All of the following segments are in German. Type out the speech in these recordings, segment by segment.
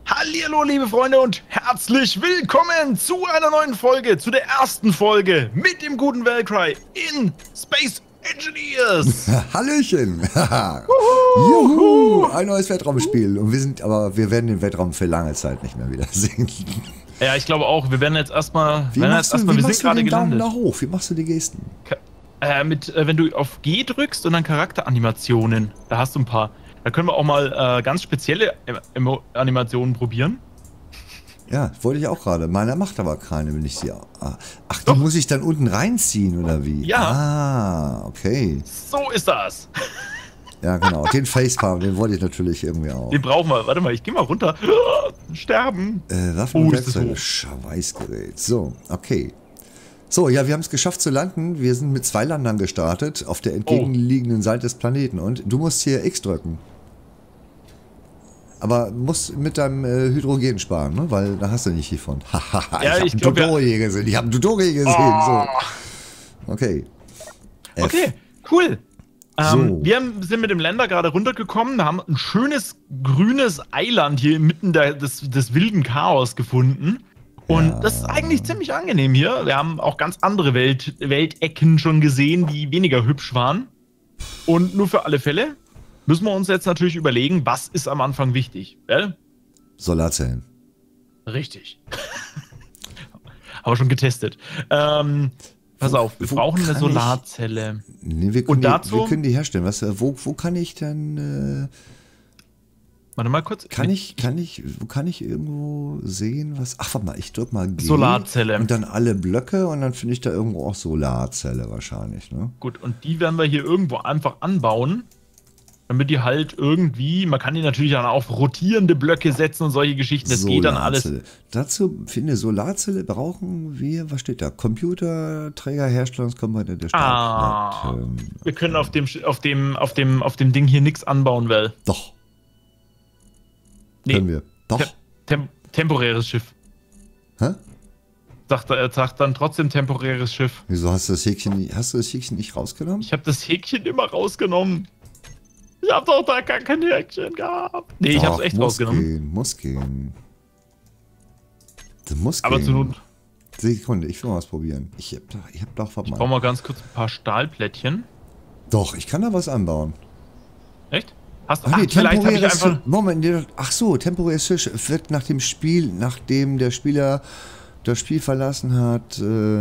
Hallihallo, liebe Freunde, und herzlich willkommen zu einer neuen Folge, zu der ersten Folge mit dem guten Valkyrie in Space Engineers. Hallöchen! Juhu. Juhu! Ein neues Weltraumspiel. Und wir werden den Weltraum für lange Zeit nicht mehr wiedersehen. Ja, ich glaube auch, wir werden jetzt erstmal, Wie wir machst du sind gerade den Daumen gelandet. da hoch? Wie machst du die Gesten? Wenn du auf G drückst und dann Charakteranimationen, da hast du ein paar. Da können wir auch mal ganz spezielle Animationen probieren. Ja, wollte ich auch gerade. Meiner macht aber keine, wenn ich sie... Ach, die muss ich dann unten reinziehen, oder wie? Ja. Ah, okay. So ist das. Ja, genau. Den Facepalm, den wollte ich natürlich irgendwie auch. Den brauchen wir. Warte mal, ich geh mal runter. Sterben. Waffen Oh, und ist das Werkzeuge. hoch. Schweißgerät. So, okay. So, ja, wir haben es geschafft zu landen. Wir sind mit 2 Landern gestartet auf der entgegenliegenden Seite des Planeten. Und du musst hier X drücken. Aber musst mit deinem Hydrogen sparen, ne? Weil da hast du nicht viel von. Haha, Ja, ich habe einen Tutorial gesehen. Ich habe einen Tutorial gesehen. Oh. So. Okay. F. Okay, cool. So. Wir sind mit dem Lander gerade runtergekommen. Wir haben ein schönes grünes Eiland hier inmitten des wilden Chaos gefunden. Und Ja. das ist eigentlich ziemlich angenehm hier. Wir haben auch ganz andere Weltecken schon gesehen, die weniger hübsch waren. Und nur für alle Fälle müssen wir uns jetzt natürlich überlegen, was ist am Anfang wichtig. Solarzellen. Richtig. Aber schon getestet. Pass auf, wir brauchen eine Solarzelle. Nee, wir können die herstellen. Wo kann ich denn... Warte mal kurz. Wo kann ich irgendwo sehen, was... Ach, warte mal, ich drück mal G. Solarzelle. Und dann alle Blöcke und dann finde ich da irgendwo auch Solarzelle wahrscheinlich, ne? Gut, und die werden wir hier irgendwo einfach anbauen, damit die halt irgendwie, man kann die natürlich dann auf rotierende Blöcke setzen und solche Geschichten, das geht dann alles. Dazu, finde Solarzelle brauchen wir, was steht da? Computer, Träger, Herstellungskomponente der Stadt. Wir können auf dem Ding hier nichts anbauen, weil. Doch. Nee. Können wir. Doch. Temporäres Schiff. Hä? Sagt dann trotzdem temporäres Schiff. Wieso hast du das Häkchen nicht rausgenommen? Ich habe das Häkchen immer rausgenommen. Ich habe doch da gar kein Häkchen gehabt. Nee, ich habe es echt rausgenommen. Muss gehen. Das muss Aber gehen. zur Not. Sekunde, ich will mal was probieren. Ich hab doch was Ich brauche mal ganz kurz ein paar Stahlplättchen. Doch, ich kann da was anbauen. Echt? Hast du? Ach nee, vielleicht habe ich einfach. Moment, ach so, temporäres Schiff wird nachdem der Spieler das Spiel verlassen hat.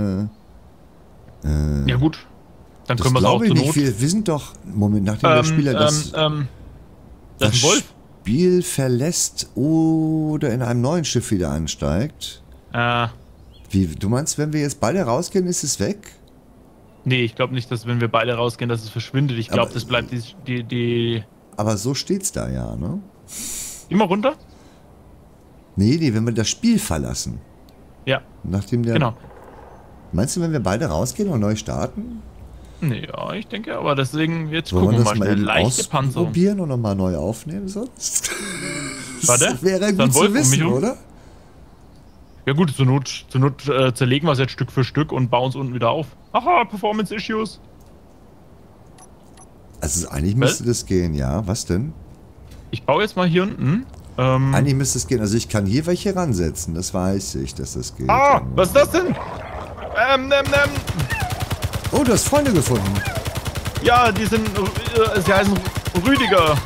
Ja gut, dann können wir es auch glaube zur ich Not. nicht. Wir sind doch, Moment, nachdem der Spieler das ist ein Wolf. Spiel verlässt oder in einem neuen Schiff wieder ansteigt. Wie, du meinst, wenn wir jetzt beide rausgehen, ist es weg? Nee, ich glaube nicht, dass wenn wir beide rausgehen, dass es verschwindet. Ich glaube, das bleibt die. Aber so steht's da ja, ne? Geh mal runter. Nee, wenn wir das Spiel verlassen. Ja. Nachdem der. Genau. Meinst du, wenn wir beide rausgehen und neu starten? Nee, ja, ich denke, aber deswegen, jetzt Wollen gucken wir wir das mal mal schnell. eben Leichte Panzerung. ausprobieren und nochmal neu aufnehmen sonst? Warte, Das wäre dann gut zu Wolf um mich wissen, rum. oder? Ja gut, zur Not zerlegen wir es jetzt Stück für Stück und bauen es unten wieder auf. Haha, Performance Issues. Also eigentlich müsste das gehen, ja. Was denn? Ich baue jetzt mal hier unten. Eigentlich müsste es gehen. Also ich kann hier welche ransetzen. Das weiß ich, dass das geht. Was ist das denn? Oh, du hast Freunde gefunden. Ja, die sind, sie heißen Rüdiger.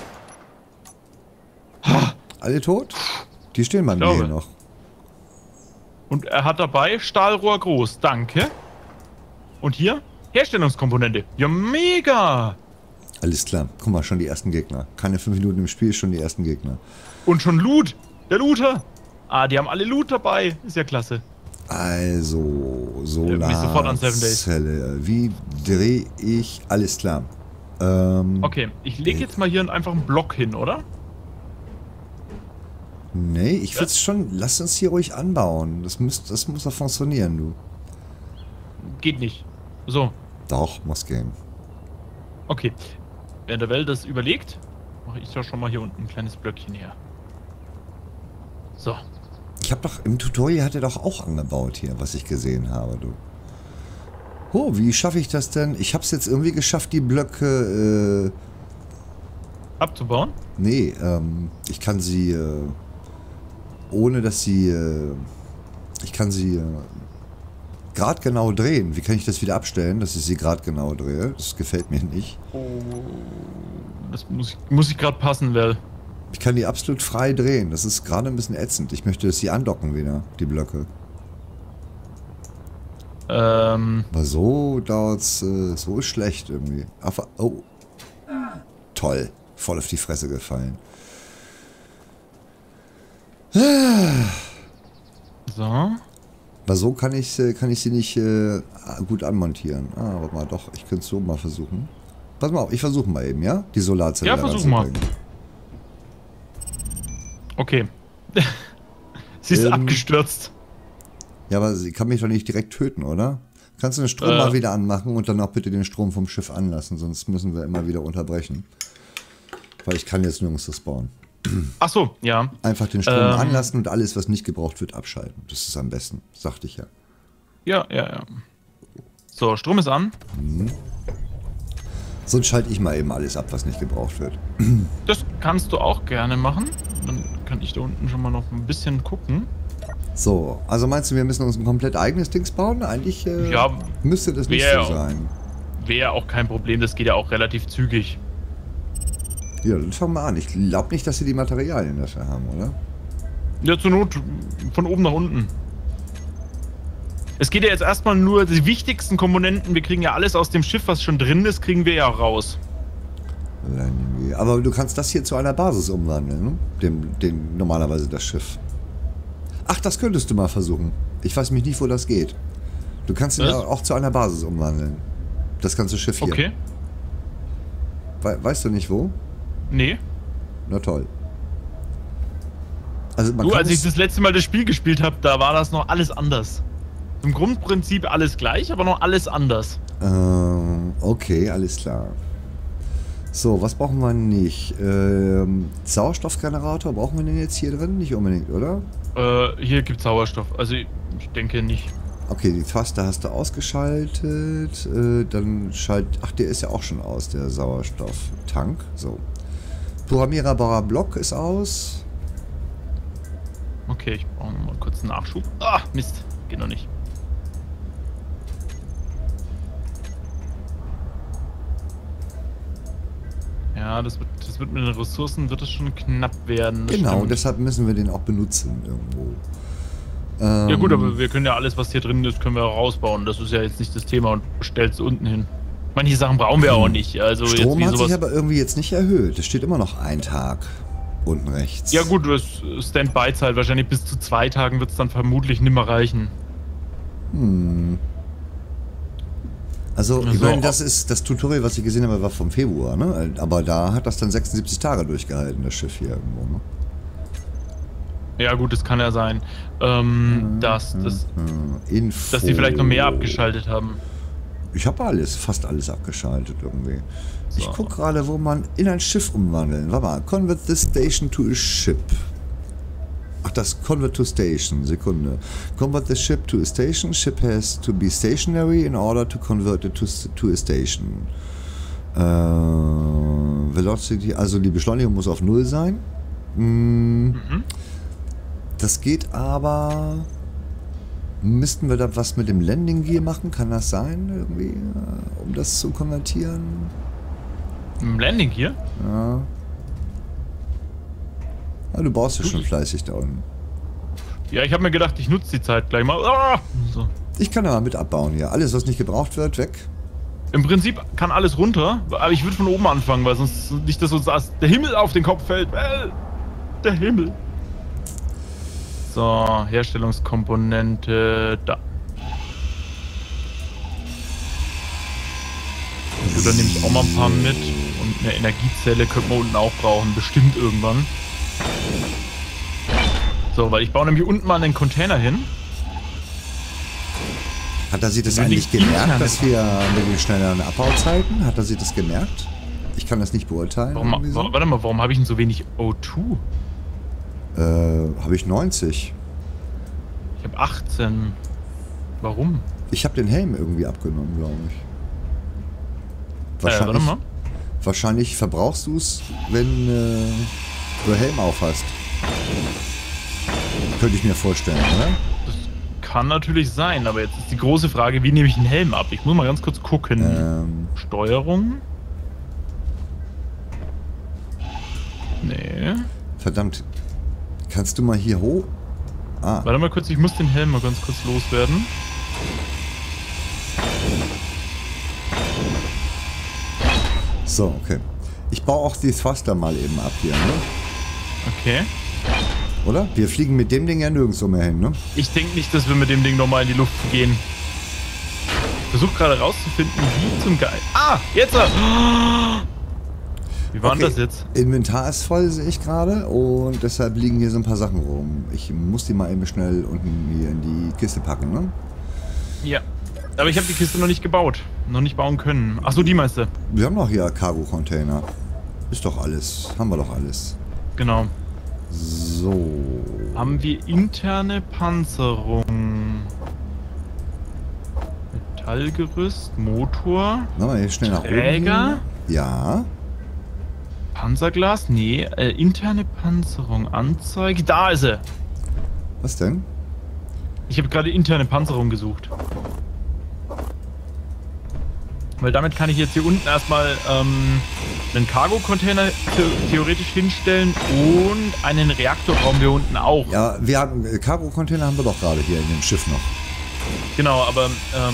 Alle tot? Die stehen bei mir glaube. hier noch. Und er hat dabei Stahlrohr groß. Danke. Und hier Herstellungskomponente. Ja, mega. Alles klar. Guck mal, schon die ersten Gegner. Keine 5 Minuten im Spiel, schon die ersten Gegner. Und schon Loot. Der Looter. Ah, die haben alle Loot dabei. Ist ja klasse. Also, mich sofort an 7 Days. Solarzelle. Wie drehe ich? Alles klar. Okay, ich lege jetzt mal hier einfach einen Block hin, oder? Nee, ich würde es schon... Lass uns hier ruhig anbauen. Das muss doch funktionieren, du. Geht nicht. So, Doch, muss gehen. okay. Während der Welt das überlegt, mache ich doch schon mal hier unten ein kleines Blöckchen her. So. Ich habe doch... Im Tutorial hat er doch auch angebaut hier, was ich gesehen habe, du. Oh, wie schaffe ich das denn? Ich habe es jetzt irgendwie geschafft, die Blöcke... Abzubauen? Nee, ich kann sie ohne dass sie... ich kann sie gradgenau drehen. Wie kann ich das wieder abstellen, dass ich sie gradgenau drehe? Das gefällt mir nicht. Oh, das muss ich gerade passen, weil... Ich kann die absolut frei drehen. Das ist gerade ein bisschen ätzend. Ich möchte, dass sie andocken wieder, die Blöcke. Aber so dauert's, so ist schlecht irgendwie. Oh. Toll. Voll auf die Fresse gefallen. So. Aber so kann ich sie nicht gut anmontieren. Ah, warte mal, doch. Ich könnte es so mal versuchen. Pass mal auf, ich versuche mal eben, ja? Die Solarzelle. Ja, versuch mal. Okay. Sie ist abgestürzt. Ja, aber sie kann mich doch nicht direkt töten, oder? Kannst du den Strom mal wieder anmachen und dann auch bitte den Strom vom Schiff anlassen, sonst müssen wir immer wieder unterbrechen. Weil ich kann jetzt nirgends spawnen. Ach so, ja. Einfach den Strom anlassen und alles, was nicht gebraucht wird, abschalten. Das ist am besten, sagte ich ja. Ja. So, Strom ist an. Sonst schalte ich mal eben alles ab, was nicht gebraucht wird. Das kannst du auch gerne machen. Dann kann ich da unten schon mal noch ein bisschen gucken. So, also meinst du, wir müssen uns ein komplett eigenes Dings bauen? Eigentlich müsste das nicht so sein. Wäre auch kein Problem, das geht ja auch relativ zügig. Ja, dann fangen wir an. Ich glaube nicht, dass sie die Materialien dafür haben, oder? Ja, zur Not von oben nach unten. Es geht ja jetzt erstmal nur die wichtigsten Komponenten. Wir kriegen ja alles aus dem Schiff, was schon drin ist, kriegen wir ja raus. Aber du kannst das hier zu einer Basis umwandeln, ne? Normalerweise das Schiff. Ach, das könntest du mal versuchen. Ich weiß mich nicht, wo das geht. Du kannst ihn ja auch zu einer Basis umwandeln. Das ganze Schiff hier. Okay. Weißt du nicht wo? Nee. Na toll. Also als ich das letzte Mal das Spiel gespielt habe, da war das noch alles anders. Im Grundprinzip alles gleich, aber noch alles anders. Okay, alles klar. So, was brauchen wir nicht? Sauerstoffgenerator, brauchen wir den jetzt hier drin? Nicht unbedingt, oder? Hier gibt es Sauerstoff, also ich denke nicht. Okay, die Taste hast du ausgeschaltet. Dann ach, der ist ja auch schon aus, der Sauerstofftank. So. Programmierbarer Block ist aus. Okay, ich brauche nochmal kurz einen Nachschub. Ah, Mist, geht noch nicht. Ja, das wird mit den Ressourcen wird es schon knapp werden. Genau, stimmt. Deshalb müssen wir den auch benutzen irgendwo. Ja gut, aber wir können ja alles, was hier drin ist, können wir rausbauen. Das ist ja jetzt nicht das Thema und stellst unten hin. Manche Sachen brauchen wir auch nicht. Also Strom jetzt hat sich aber irgendwie jetzt nicht erhöht. Es steht immer noch ein Tag unten rechts. Ja gut, das Standby-Zeit. Wahrscheinlich bis zu 2 Tagen wird es dann vermutlich nimmer reichen. Also, ich meine, das Tutorial, was ich gesehen habe, war vom Februar, ne? Aber da hat das dann 76 Tage durchgehalten, das Schiff hier irgendwo, ne? Ja gut, das kann ja sein, dass die vielleicht noch mehr abgeschaltet haben. Ich habe fast alles abgeschaltet irgendwie. So. Ich gucke gerade, wo man in ein Schiff umwandeln. Warte mal, convert this station to a ship. Ach, das Convert to Station, Sekunde. Convert the ship to a station. Ship has to be stationary in order to convert it to a station. Velocity, also die Beschleunigung muss auf 0 sein. Das geht aber... Müssten wir da was mit dem Landing Gear machen? Kann das sein, irgendwie, um das zu konvertieren? Im Landing Gear? Ja. Ja, du baust ja schon fleißig da unten. Ja, ich habe mir gedacht, ich nutze die Zeit gleich mal. Ah! So. Ich kann aber mit abbauen hier. Alles, was nicht gebraucht wird, weg. Im Prinzip kann alles runter, aber ich würde von oben anfangen, weil sonst nicht, dass uns der Himmel auf den Kopf fällt. Der Himmel. So, Herstellungskomponente da. Gut, dann nehme ich auch mal ein paar mit. Und eine Energiezelle könnte man unten auch brauchen, bestimmt irgendwann. So, weil ich baue nämlich unten mal einen Container hin. Hat er sich das eigentlich gemerkt, dass wir mit den schnelleren Abbauzeiten? Hat er sich das gemerkt? Ich kann das nicht beurteilen. Warte mal, warum habe ich denn so wenig O2? Habe ich 90. Ich habe 18. Warum? Ich habe den Helm irgendwie abgenommen, glaube ich. Warte mal. Wahrscheinlich verbrauchst du es, wenn du Helm auf hast. Könnte ich mir vorstellen, oder? Das kann natürlich sein, aber jetzt ist die große Frage, wie nehme ich einen Helm ab? Ich muss mal ganz kurz gucken. Steuerung? Nee. Verdammt. Kannst du mal hier hoch? Ah. Warte mal kurz, ich muss den Helm mal ganz kurz loswerden. So, okay. Ich baue auch die Thruster mal eben ab hier, ne? Okay. Oder? Wir fliegen mit dem Ding ja nirgendwo mehr hin, ne? Ich denke nicht, dass wir mit dem Ding nochmal in die Luft gehen. Ich versuche gerade rauszufinden, wie zum Geil. Ah, jetzt! Wie war denn das jetzt? Inventar ist voll, sehe ich gerade. Und deshalb liegen hier so ein paar Sachen rum. Ich muss die mal eben schnell unten hier in die Kiste packen, ne? Ja. Aber ich habe die Kiste noch nicht gebaut. Noch nicht bauen können. Achso, die meinst du? Wir haben doch hier Cargo-Container. Ist doch alles. Haben wir doch alles. Genau. So. Haben wir interne Panzerung? Metallgerüst, Motor, Na mal hier schnell nach oben. Träger, Ja. Panzerglas? Nee, interne Panzerung, Anzeige. Da ist er! Was denn? Ich habe gerade interne Panzerung gesucht. Weil damit kann ich jetzt hier unten erstmal einen Cargo-Container theoretisch hinstellen und einen Reaktorraum hier unten auch. Ja, wir haben Cargo-Container haben wir doch gerade hier in dem Schiff noch. Genau, aber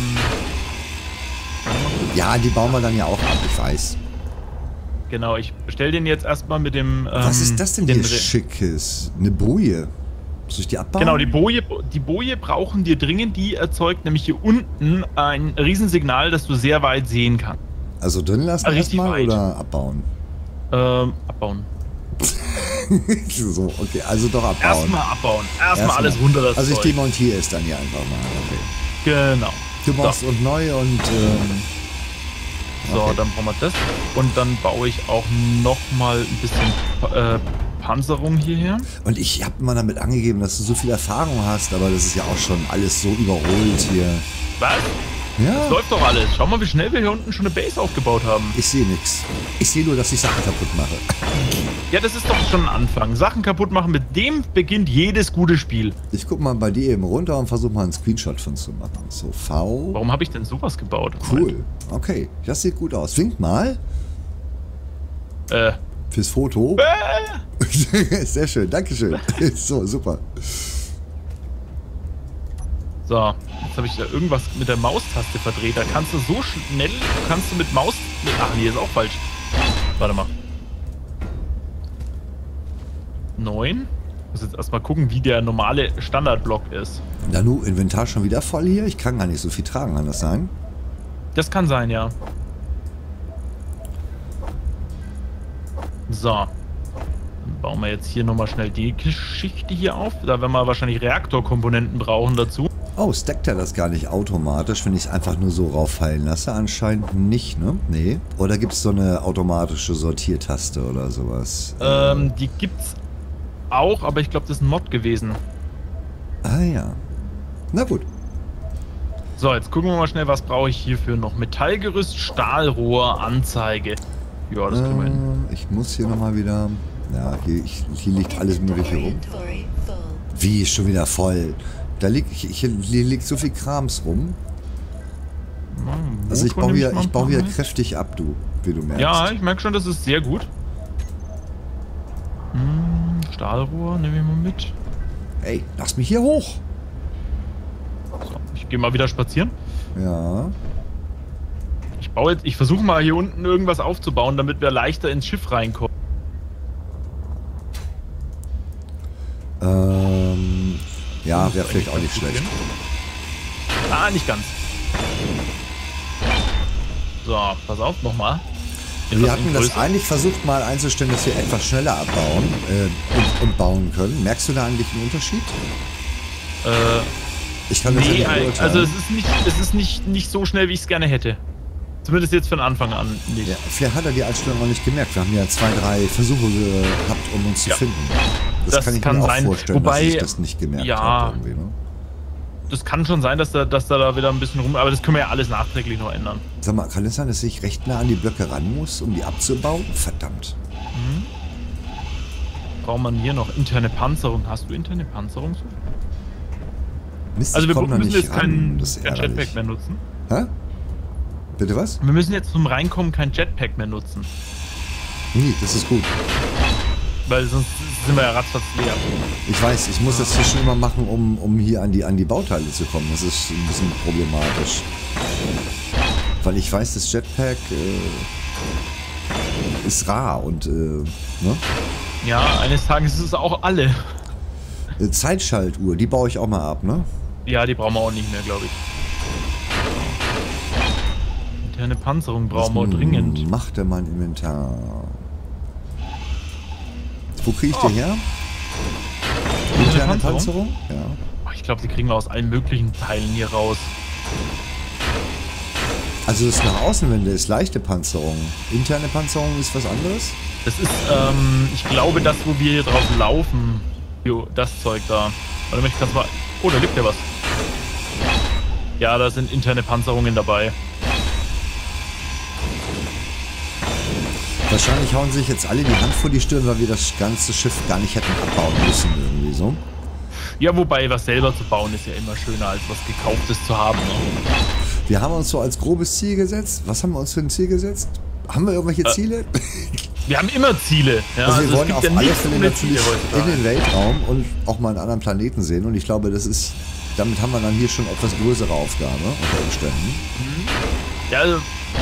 Ja, die bauen wir dann ja auch ab, ich weiß. genau, ich stelle den jetzt erstmal mit dem... Was ist das denn hier Schickes? Eine Boje. Soll ich die abbauen? Genau, die Boje brauchen wir dringend. Die erzeugt nämlich hier unten ein Riesensignal, das du sehr weit sehen kannst. Also drin lassen Richtig erstmal weit. oder abbauen? Abbauen. So, okay, also doch abbauen. Erstmal abbauen. Erstmal alles runter, das Also ich Zeug. demontiere es dann hier einfach mal. Okay. Genau. Du machst und neu und So, okay. dann brauchen wir das. Und dann baue ich auch nochmal ein bisschen Panzerung hierher. Und ich habe mal damit angegeben, dass du so viel Erfahrung hast, aber das ist ja auch schon alles so überholt hier. Was? Ja. Das läuft doch alles. Schau mal, wie schnell wir hier unten schon eine Base aufgebaut haben. Ich sehe nichts. Ich sehe nur, dass ich Sachen kaputt mache. Ja, das ist doch schon ein Anfang. Sachen kaputt machen, mit dem beginnt jedes gute Spiel. Ich guck mal bei dir eben runter und versuche mal einen Screenshot von zu machen. So, V. Warum habe ich denn sowas gebaut? Cool. Okay, das sieht gut aus. Wink mal. Fürs Foto. Sehr schön, dankeschön. So, super. So, jetzt habe ich da irgendwas mit der Maustaste verdreht. Da kannst du so schnell, kannst du mit Maus... Ach nee, ist auch falsch. Warte mal. 9. Ich muss jetzt erstmal gucken, wie der normale Standardblock ist. Nanu, Inventar schon wieder voll hier? Ich kann gar nicht so viel tragen, kann das sein? Das kann sein, ja. So. Dann bauen wir jetzt hier nochmal schnell die Geschichte hier auf. Da werden wir wahrscheinlich Reaktorkomponenten brauchen dazu. Oh, stackt er das gar nicht automatisch, wenn ich es einfach nur so rauffallen lasse? Anscheinend nicht, ne? Nee. Oder gibt es so eine automatische Sortiertaste oder sowas? Die gibt's auch, aber ich glaube, das ist ein Mod gewesen. Ah ja. Na gut. So, jetzt gucken wir mal schnell, was brauche ich hierfür noch. Metallgerüst, Stahlrohr, Anzeige. Ja, das kriegen wir hin. Ich muss hier nochmal wieder... Ja, hier liegt alles mögliche rum. Wie, ist schon wieder voll? Da liegt, hier liegt so viel Krams rum. Also ich baue hier kräftig ab, du, wie du merkst. Ja, ich merke schon, das ist sehr gut. Stahlrohr, nehmen wir mal mit. Ey, lass mich hier hoch. So, ich gehe mal wieder spazieren. Ja. Ich versuche mal hier unten irgendwas aufzubauen, damit wir leichter ins Schiff reinkommen. Ja, wäre vielleicht auch nicht schlecht. Ah, nicht ganz. So, pass auf, nochmal. Wir hatten das eigentlich versucht mal einzustellen, dass wir etwas schneller abbauen und bauen können. Merkst du da eigentlich einen Unterschied? Ich kann das ja nicht beurteilen. Also es ist nicht so schnell, wie ich es gerne hätte. Zumindest jetzt von Anfang an nicht. Ja, vielleicht hat er die Einstellung noch nicht gemerkt. Wir haben ja 2, 3 Versuche gehabt, um uns zu finden. Das kann ich mir auch vorstellen, wobei, dass ich das nicht gemerkt habe. Ne? Das kann schon sein, dass da wieder ein bisschen rum... Aber das können wir ja alles nachträglich noch ändern. Sag mal, kann es sein, dass ich recht nah an die Blöcke ran muss, um die abzubauen? Verdammt. braucht man hier noch? Interne Panzerung. Hast du interne Panzerung? Mist, Also ich wir komm da müssen nicht jetzt ran. kein Das ist ärgerlich. Jetpack mehr nutzen. Hä? Bitte was? Wir müssen jetzt zum Reinkommen kein Jetpack mehr nutzen. Nee, das ist gut. Weil sonst sind wir ja ratzfatz leer. Ich weiß, ich muss das hier schon immer machen, um hier an die Bauteile zu kommen. Das ist ein bisschen problematisch. Weil ich weiß, das Jetpack ist rar und ne? Ja, eines Tages ist es auch alle. Zeitschaltuhr, die baue ich auch mal ab, ne? Ja, die brauchen wir auch nicht mehr, glaube ich. Interne Panzerung brauchen wir dringend. Macht er mein Inventar. Wo kriege ich die her? Interne Panzerung? Ja. Oh, ich glaube, die kriegen wir aus allen möglichen Teilen hier raus. Also das nach Außenwände ist leichte Panzerung. Interne Panzerung ist was anderes? Das ist, ich glaube, das, wo wir hier drauf laufen. Jo, das Zeug da. Warte mal, ich kann's mal... Oh, da liegt ja was. Ja, da sind interne Panzerungen dabei. Wahrscheinlich hauen sich jetzt alle die Hand vor die Stirn, weil wir das ganze Schiff gar nicht hätten abbauen müssen irgendwie so. Ja, wobei, was selber zu bauen ist ja immer schöner, als was Gekauftes zu haben. Ne? Wir haben uns so als grobes Ziel gesetzt. Was haben wir uns für ein Ziel gesetzt? Haben wir irgendwelche Ziele? Wir haben immer Ziele. Ja, also wir wollen es auf gibt ja alle nichts Fälle ohne natürlich Ziele in den Weltraum und auch mal einen anderen Planeten sehen. Und ich glaube, das ist, damit haben wir dann hier schon etwas größere Aufgabe unter Umständen. Ja, also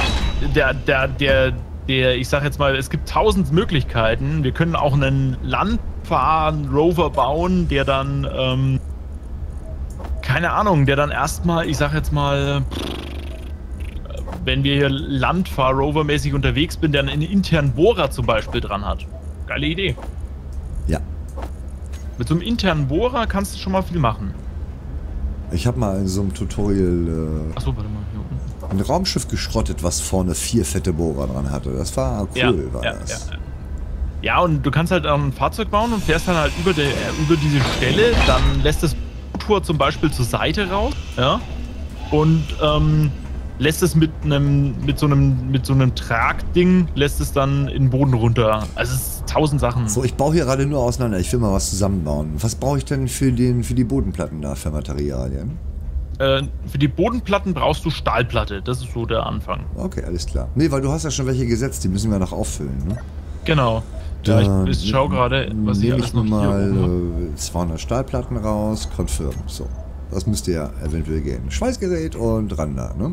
ich sag jetzt mal, es gibt 1000 Möglichkeiten. Wir können auch einen Landfahren-Rover bauen, der dann, keine Ahnung, der dann erstmal, ich sag jetzt mal, wenn wir hier Landfahr-Rover-mäßig unterwegs sind, der einen internen Bohrer zum Beispiel dran hat. Geile Idee. Ja. Mit so einem internen Bohrer kannst du schon mal viel machen. Ich habe mal in so einem Tutorial Achso, warte mal, hier unten. ein Raumschiff geschrottet, was vorne 4 fette Bohrer dran hatte. Das war cool, war das. Ja, und du kannst halt auch ein Fahrzeug bauen und fährst dann halt über diese Stelle, dann lässt das Motor zum Beispiel zur Seite raus, ja, und lässt es mit so einem Tragding, lässt es dann in den Boden runter. Also es ist 1000 Sachen. So, ich baue hier gerade nur auseinander. Ich will mal was zusammenbauen. Was brauche ich denn für die Bodenplatten da für Materialien? Für die Bodenplatten brauchst du Stahlplatte. Das ist so der Anfang. Okay, alles klar. Nee, weil du hast ja schon welche gesetzt. Die müssen wir noch auffüllen, ne? Genau. Ja, ich schau gerade, was ich alles noch hier mal 200 Stahlplatten raus. Confirm. So. Das müsste ja eventuell gehen. Schweißgerät und ran da, ne?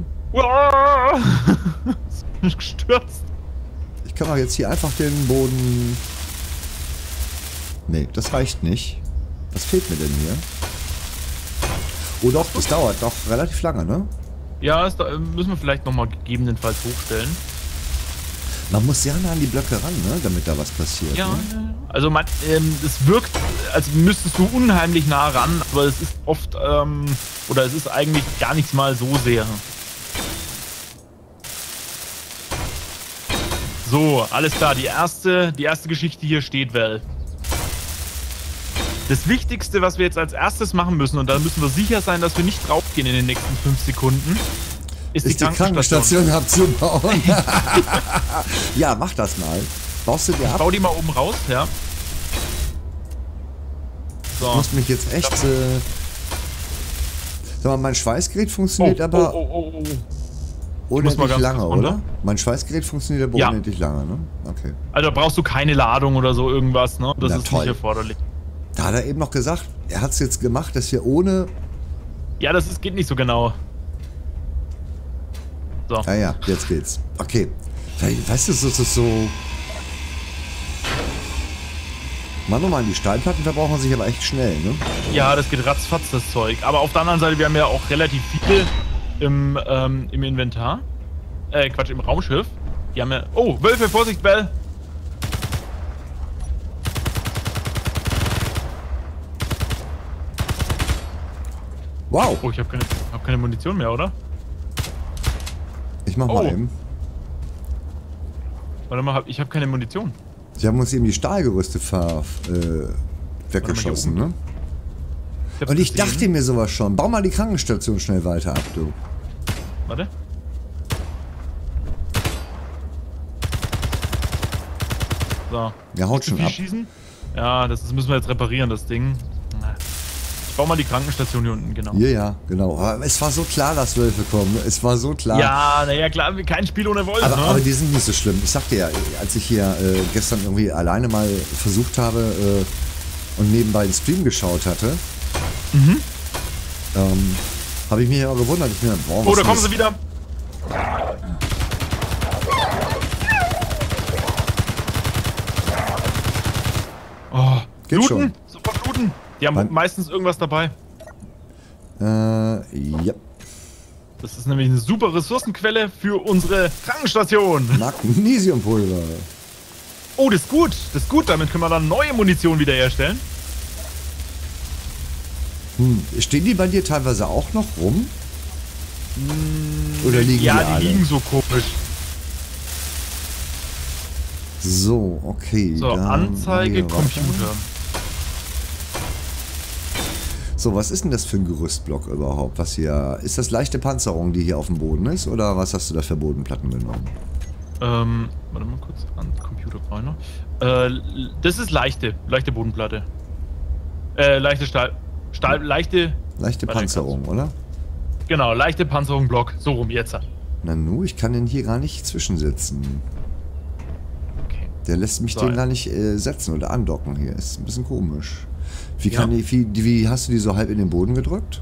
Ist gestürzt. Ich kann auch jetzt hier einfach den Boden... Nee, das reicht nicht. Was fehlt mir denn hier? Oh doch, das dauert doch relativ lange, ne? Ja, müssen wir vielleicht nochmal gegebenenfalls hochstellen. Man muss ja nah an die Blöcke ran, ne? Damit da was passiert. Ja, ne? also es wirkt, als müsstest du unheimlich nah ran, aber es ist oft, oder es ist eigentlich gar nichts mal so sehr. So, alles klar, die erste Geschichte hier steht, Val. Das Wichtigste, was wir jetzt als erstes machen müssen, und da müssen wir sicher sein, dass wir nicht draufgehen in den nächsten 5 Sekunden, ist die Krankenstation abzubauen. Ja, mach das mal. Baust du dir ab? Ich bau die mal oben raus, ja. So. Ich muss mich jetzt echt... Sag mal, mein Schweißgerät funktioniert aber... Unendlich lange, oder? Mein Schweißgerät funktioniert aber unendlich lange, ne? Okay. Also da brauchst du keine Ladung oder so irgendwas, ne? Das ist nicht erforderlich. Da hat er eben noch gesagt, er hat es jetzt gemacht, dass wir ohne... Ja, geht nicht so genau. So. Ah ja, jetzt geht's. Okay. Weißt du, das ist so... Manchmal, die Stahlplatten verbrauchen sich aber echt schnell, ne? Ja, das geht ratzfatz, das Zeug. Aber auf der anderen Seite, wir haben ja auch relativ viele im Inventar. Quatsch, im Raumschiff. Die haben ja... Oh, Wölfe, Vorsicht, Bell! Wow! Oh, ich hab keine Munition mehr, oder? Ich mach mal eben. Warte mal, ich hab keine Munition. Sie haben uns eben die Stahlgerüste weggeschossen, ne? Und ich dachte mir sowas schon. Bau mal die Krankenstation schnell weiter ab, du. Warte. So. Ja, haut schon ab. Schießen? Ja, das müssen wir jetzt reparieren, das Ding. Ich baue mal die Krankenstation hier unten, genau. Ja, genau. Aber es war so klar, dass Wölfe kommen. Es war so klar. Ja, naja, klar, kein Spiel ohne Wolf. Aber die sind nicht so schlimm. Ich sagte ja, als ich hier gestern irgendwie alleine mal versucht habe und nebenbei den Stream geschaut hatte, habe ich mich ja gewundert. Ich mir, boah, oh, da kommen sie wieder. Oh, Geht looten, schon. sofort looten. Die haben meistens irgendwas dabei. Ja. Das ist nämlich eine super Ressourcenquelle für unsere Krankenstation. Magnesiumpulver. Oh, das ist gut. Das ist gut. Damit können wir dann neue Munition wiederherstellen. Stehen die bei dir teilweise auch noch rum? Oder liegen die alle? Ja, die liegen so komisch. So, okay. So, Anzeige, Computer. So, was ist denn das für ein Gerüstblock überhaupt? Was hier. Ist das leichte Panzerung, die hier auf dem Boden ist? Oder was hast du da für Bodenplatten genommen? Warte mal kurz an Computer rein. Das ist leichte Bodenplatte. Leichte leichte Panzerung, oder? Genau, leichte Panzerung Block. So rum jetzt. Nanu, ich kann den hier gar nicht zwischensetzen. Okay. Der lässt mich den gar nicht setzen oder andocken hier. Ist ein bisschen komisch. Wie hast du die so halb in den Boden gedrückt?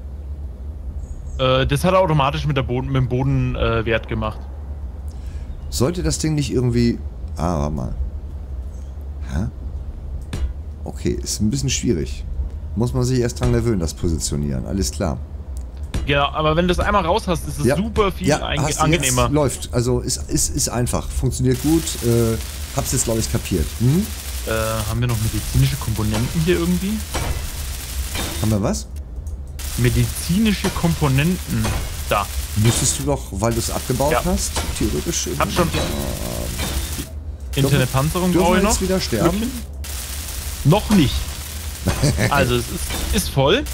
Das hat er automatisch mit dem Bodenwert gemacht. Sollte das Ding nicht irgendwie... warte mal. Hä? Okay, ist ein bisschen schwierig. Muss man sich erst dran gewöhnen, das Positionieren. Alles klar. Genau, aber wenn du das einmal raus hast, ist es super viel angenehmer. Läuft, also ist einfach. Funktioniert gut. Hab's jetzt, glaube ich, kapiert. Haben wir noch medizinische Komponenten hier irgendwie? Haben wir was? Medizinische Komponenten. Da. Müsstest du doch, weil du es abgebaut hast, theoretisch. Hab schon. Interne Panzerung brauche ich noch. Jetzt wieder sterben? Noch nicht. Also es ist voll.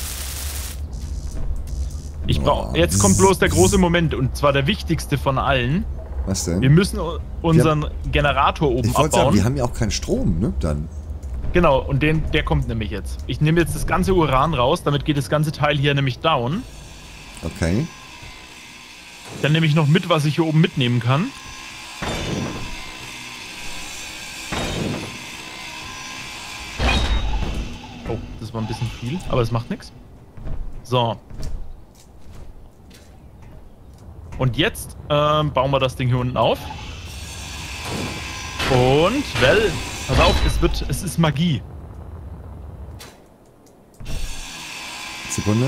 Jetzt kommt bloß der große Moment und zwar der wichtigste von allen. Was denn? Wir müssen unseren Generator oben abbauen. Sagen, wir haben ja auch keinen Strom, ne? Dann. Genau, und der kommt nämlich jetzt. Ich nehme jetzt das ganze Uran raus, damit geht das ganze Teil hier nämlich down. Okay. Dann nehme ich noch mit, was ich hier oben mitnehmen kann. Oh, das war ein bisschen viel, aber das macht nichts. So. Und jetzt bauen wir das Ding hier unten auf. Und, pass auf, es ist Magie. Sekunde.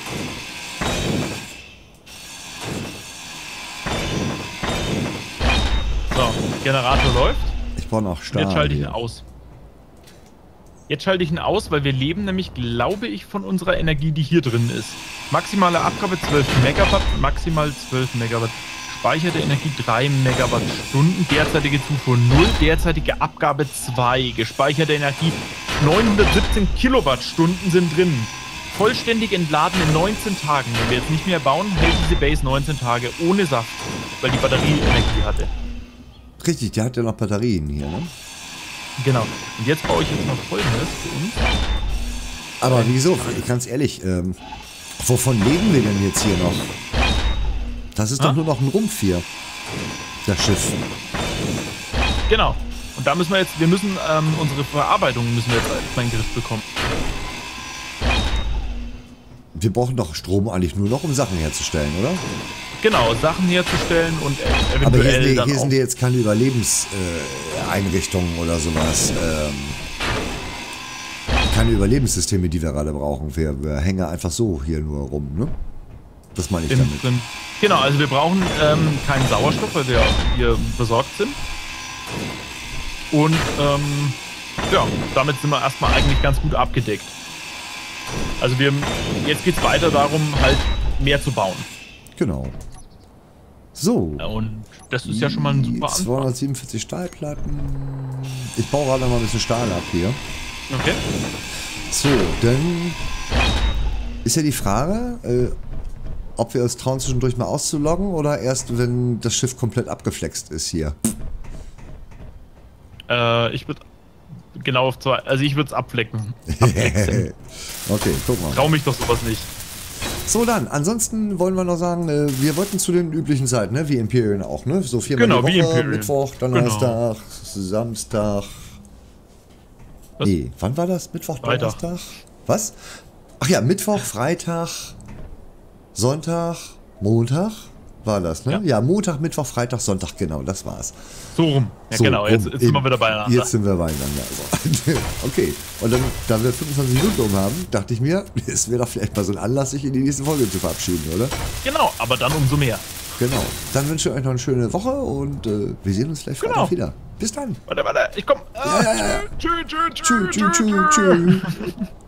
So, Generator läuft. Ich brauche noch Stahl. Jetzt schalte ich ihn aus. Jetzt schalte ich ihn aus, weil wir leben nämlich, glaube ich, von unserer Energie, die hier drin ist. Maximale Abgabe 12 Megawatt, maximal 12 Megawatt. Speicherte Energie 3 Megawattstunden, derzeitige Zufuhr 0, derzeitige Abgabe 2. Gespeicherte Energie 917 Kilowattstunden sind drin. Vollständig entladen in 19 Tagen. Wenn wir jetzt nicht mehr bauen, hält diese Base 19 Tage ohne Saft, weil die Batterie Energie hatte. Richtig, der hat ja noch Batterien hier, ne? Genau. Und jetzt baue ich jetzt noch Folgendes für uns. Aber wieso? Ganz ehrlich, wovon leben wir denn jetzt hier noch? Das ist doch nur noch ein Rumpf hier. Das Schiff. Genau. Und da müssen wir jetzt, unsere Verarbeitung müssen wir jetzt erstmal in den Griff bekommen. Wir brauchen doch Strom eigentlich nur noch, um Sachen herzustellen, oder? Genau, Sachen herzustellen und eventuell aber hier sind jetzt keine Überlebenseinrichtungen oder sowas. Keine Überlebenssysteme, die wir gerade brauchen. Wir hängen einfach so hier nur rum, ne? Das meine ich damit. Genau, also wir brauchen keinen Sauerstoff, weil wir hier besorgt sind. Und ja, damit sind wir erstmal eigentlich ganz gut abgedeckt. Also jetzt geht es weiter darum, halt mehr zu bauen. Genau. So. Ja, und das ist ja schon mal ein super Anfang. 247 Stahlplatten. Ich baue gerade mal ein bisschen Stahl ab hier. Okay. So, dann ist ja die Frage, ob wir uns trauen, zwischendurch mal auszuloggen oder erst, wenn das Schiff komplett abgeflext ist hier. Ich würde genau auf 2. Also ich würde es abflecken. Okay, guck mal. Trau mich doch sowas nicht. So dann, ansonsten wollen wir noch sagen, wir wollten zu den üblichen Zeiten, ne? Wie Imperium auch, ne? So 4-mal Genau, die wie Woche, Imperium. Mittwoch, Donnerstag, Samstag. Was? Nee, wann war das? Mittwoch, Freitag. Donnerstag? Was? Ach ja, Mittwoch, Freitag, Sonntag, Montag war das, ne? Ja, Montag, Mittwoch, Freitag, Sonntag, genau, das war's. So rum. Ja, So, genau, jetzt sind wir wieder beieinander. Jetzt sind wir beieinander. Also. Okay, und dann, da wir 25 Minuten um haben, dachte ich mir, es wäre doch vielleicht mal so ein Anlass, sich in die nächste Folge zu verabschieden, oder? Genau, aber dann umso mehr. Genau. Dann wünsche ich euch noch eine schöne Woche und wir sehen uns vielleicht Freitag wieder. Bis dann. Warte, ich komm. Ja. Tschüss. Tschüss.